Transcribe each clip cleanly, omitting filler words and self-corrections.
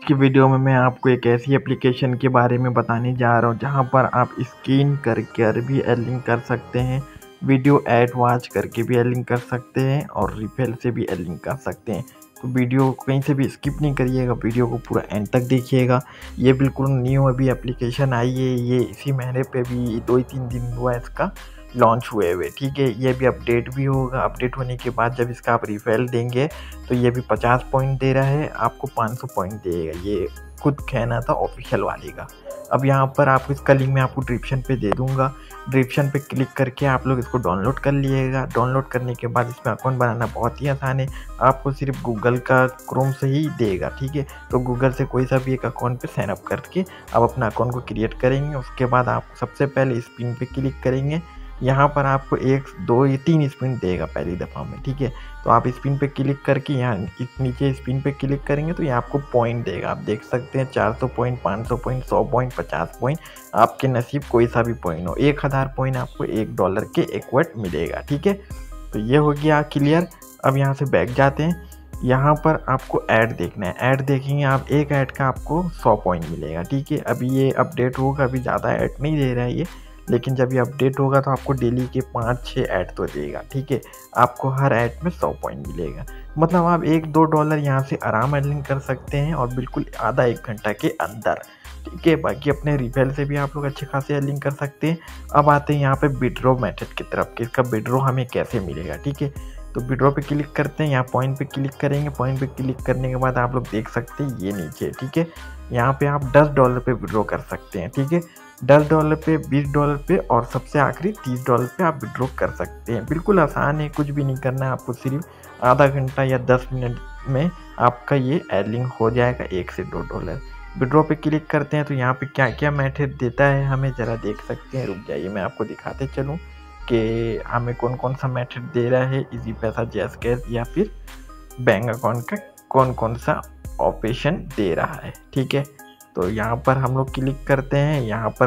की वीडियो में मैं आपको एक ऐसी एप्लीकेशन के बारे में बताने जा रहा हूँ जहाँ पर आप स्क्रीन कर भी अर्निंग कर सकते हैं, वीडियो ऐड वॉच करके भी अर्निंग कर सकते हैं और रिफिल से भी अर्निंग कर सकते हैं। तो वीडियो को कहीं से भी स्किप नहीं करिएगा, वीडियो को पूरा एंड तक देखिएगा। ये बिल्कुल न्यू अभी एप्लीकेशन आई है, ये इसी महीने पे भी 2-3 दिन हुआ इसका लॉन्च हुए, ठीक है। ये भी अपडेट भी होगा, अपडेट होने के बाद जब इसका आप रिफिल देंगे तो ये भी 50 पॉइंट दे रहा है, आपको 500 पॉइंट देगा। ये खुद कहना था ऑफिशियल वाले का। अब यहाँ पर आपको इसका लिंक मैं आपको डिस्क्रिप्शन पे दे दूँगा। डिस्क्रिप्शन पे क्लिक करके आप लोग इसको डाउनलोड कर लीजिएगा। डाउनलोड करने के बाद इसमें अकाउंट बनाना बहुत ही आसान है, आपको सिर्फ गूगल का क्रोम से ही देगा, ठीक है। तो गूगल से कोई सा भी एक अकाउंट पे साइन अप करके आप अपना अकाउंट को क्रिएट करेंगे। उसके बाद आप सबसे पहले स्पिन पे क्लिक करेंगे। यहाँ पर आपको 1, 2 या 3 स्पिन देगा पहली दफ़ा में, ठीक है। तो आप स्पिन पे क्लिक करके यहाँ नीचे स्पिन पे क्लिक करेंगे तो ये आपको पॉइंट देगा। आप देख सकते हैं 400 पॉइंट, 500 पॉइंट, 100 पॉइंट, 50 पॉइंट, आपके नसीब कोई सा भी पॉइंट हो। 1000 पॉइंट आपको $1 के इक्वल मिलेगा, ठीक है। तो ये हो गया क्लियर। अब यहाँ से बैक जाते हैं, यहाँ पर आपको ऐड देखना है। ऐड देखेंगे आप, एक ऐड का आपको 100 पॉइंट मिलेगा, ठीक है। अभी ये अपडेट होगा, अभी ज़्यादा ऐड नहीं दे रहा है ये, लेकिन जब ये अपडेट होगा तो आपको डेली के 5-6 ऐड तो देगा, ठीक है। आपको हर ऐड में 100 पॉइंट मिलेगा, मतलब आप $1-2 यहाँ से आराम अर्निंग कर सकते हैं और बिल्कुल आधा 1 घंटा के अंदर, ठीक है। बाकी अपने रिफिल से भी आप लोग अच्छे खासे अर्निंग कर सकते हैं। अब आते हैं यहाँ पे विड्रॉ मेथड की तरफ कि इसका विड्रॉ हमें कैसे मिलेगा, ठीक है। तो विड्रॉ पे क्लिक करते हैं, यहाँ पॉइंट पे क्लिक करेंगे। पॉइंट पे क्लिक करने के बाद आप लोग देख सकते हैं ये नीचे, ठीक है। यहाँ पे आप $10 पे विड्रॉ कर सकते हैं, ठीक है। $10 पे, $20 पे और सबसे आखिरी $30 पे आप विड्रॉ कर सकते हैं। बिल्कुल आसान है, कुछ भी नहीं करना है आपको, सिर्फ आधा घंटा या 10 मिनट में आपका ये अर्निंग हो जाएगा $1 से $2। विड्रॉ पे क्लिक करते हैं तो यहाँ पे क्या क्या मेथड देता है हमें ज़रा देख सकते हैं। रुक जाइए मैं आपको दिखाते चलूँ कि हमें कौन कौन सा मेथड दे रहा है, इजी पैसा, जैस कैश या फिर बैंक अकाउंट का कौन कौन सा ऑप्शन दे रहा है, ठीक है। तो यहाँ पर हम लोग क्लिक करते हैं, यहाँ पर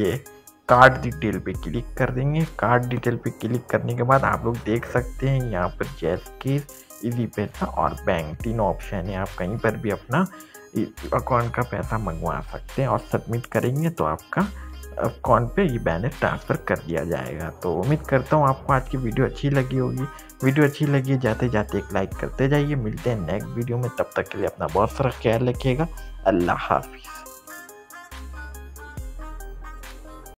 कार्ड डिटेल पे क्लिक कर देंगे। कार्ड डिटेल पे क्लिक करने के बाद आप लोग देख सकते हैं यहाँ पर जैस कैश, इजी पैसा और बैंक, तीनों ऑप्शन है। आप कहीं पर भी अपना अकाउंट का पैसा मंगवा सकते हैं और सबमिट करेंगे तो आपका अकाउंट पे ये बैलेंस ट्रांसफ़र कर दिया जाएगा। तो उम्मीद करता हूँ आपको आज की वीडियो अच्छी लगी होगी। वीडियो अच्छी लगी जाते जाते एक लाइक करते जाइए। मिलते हैं नेक्स्ट वीडियो में, तब तक के लिए अपना बहुत सारा ख्याल रखिएगा। अल्लाह हाफिज़।